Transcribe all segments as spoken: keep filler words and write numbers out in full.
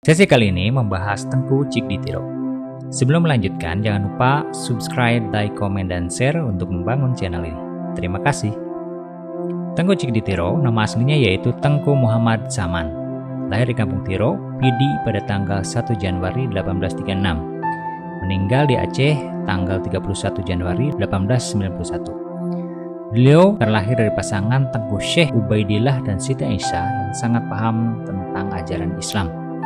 Sesi kali ini membahas Tengku Cikditiro. Sebelum melanjutkan, jangan lupa subscribe, like, komen, dan share untuk membangun channel ini. Terima kasih. Tengku Cikditiro, nama aslinya yaitu Tengku Muhammad Saman. Lahir di Kampung Tiro, Pidi pada tanggal satu Januari delapan belas tiga puluh enam. Meninggal di Aceh tanggal tiga puluh satu Januari delapan belas sembilan puluh satu. Beliau terlahir dari pasangan Tengku Syekh Ubaidillah dan Siti Aisyah yang sangat paham tentang ajaran Islam.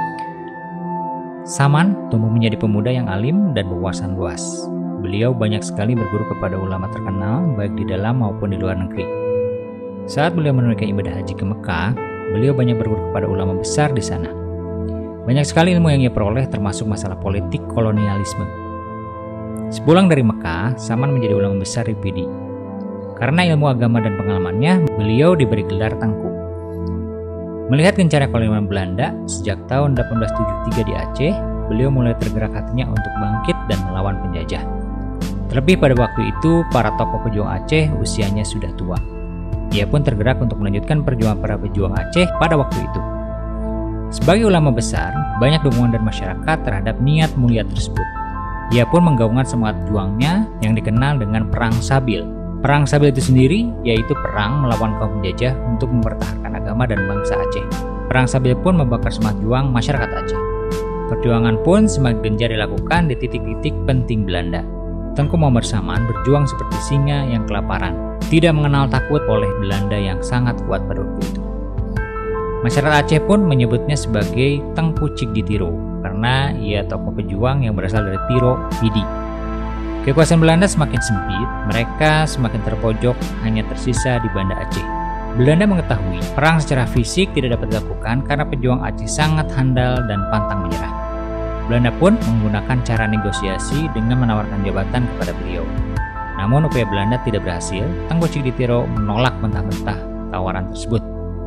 Saman tumbuh menjadi pemuda yang alim dan berwawasan luas. Beliau banyak sekali berguru kepada ulama terkenal baik di dalam maupun di luar negeri. Saat beliau menunaikan ibadah haji ke Mekah, beliau banyak berguru kepada ulama besar di sana. Banyak sekali ilmu yang ia peroleh termasuk masalah politik kolonialisme. Sepulang dari Mekah, Saman menjadi ulama besar di Pidi. Karena ilmu agama dan pengalamannya, beliau diberi gelar Tengku. Melihat gencarnya kolonial Belanda sejak tahun delapan belas tujuh puluh tiga di Aceh, beliau mulai tergerak hatinya untuk bangkit dan melawan penjajah. Terlebih pada waktu itu, para tokoh pejuang Aceh usianya sudah tua. Ia pun tergerak untuk melanjutkan perjuangan para pejuang Aceh pada waktu itu. Sebagai ulama besar, banyak dukungan dari masyarakat terhadap niat mulia tersebut. Ia pun menggaungkan semangat juangnya yang dikenal dengan Perang Sabil. Perang Sabil itu sendiri yaitu perang melawan kaum penjajah untuk mempertahankan agama dan bangsa Aceh. Perang Sabil pun membakar semangat juang masyarakat Aceh. Perjuangan pun semakin gencar dilakukan di titik-titik penting Belanda. Tengku Muhammad Saman berjuang seperti singa yang kelaparan, tidak mengenal takut oleh Belanda yang sangat kuat pada waktu itu. Masyarakat Aceh pun menyebutnya sebagai Tengku Cikditiro karena ia tokoh pejuang yang berasal dari Tiro, Pidi. Kekuasaan Belanda semakin sempit, mereka semakin terpojok, hanya tersisa di Banda Aceh. Belanda mengetahui perang secara fisik tidak dapat dilakukan karena pejuang Aceh sangat handal dan pantang menyerah. Belanda pun menggunakan cara negosiasi dengan menawarkan jabatan kepada beliau. Namun upaya Belanda tidak berhasil, Tengku Cikditiro menolak mentah-mentah tawaran tersebut.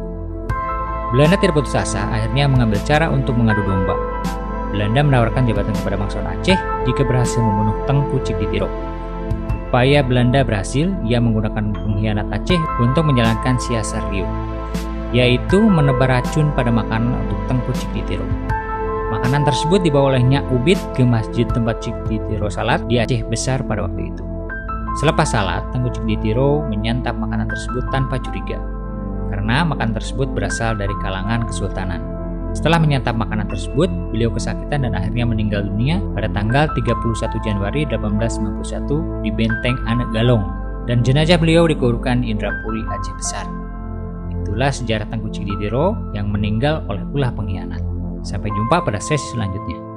Belanda tidak putus asa, akhirnya mengambil cara untuk mengadu domba. Belanda menawarkan jabatan kepada bangsawan Aceh jika berhasil membunuh Tengku Cikditiro. Upaya Belanda berhasil, ia menggunakan pengkhianat Aceh untuk menjalankan siasat Rio, yaitu menebar racun pada makanan untuk Tengku Cikditiro. Makanan tersebut dibawa oleh Nyak Ubid ke masjid tempat Cikditiro salat di Aceh Besar pada waktu itu. Selepas salat, Tengku Cikditiro menyantap makanan tersebut tanpa curiga, karena makanan tersebut berasal dari kalangan kesultanan. Setelah menyantap makanan tersebut, beliau kesakitan dan akhirnya meninggal dunia pada tanggal tiga puluh satu Januari delapan belas sembilan puluh satu di Benteng Anak Galong, dan jenazah beliau dikuburkan di Indrapuri, Aceh Besar. Itulah sejarah Tengku Cikditiro yang meninggal oleh ulah pengkhianat. Sampai jumpa pada sesi selanjutnya.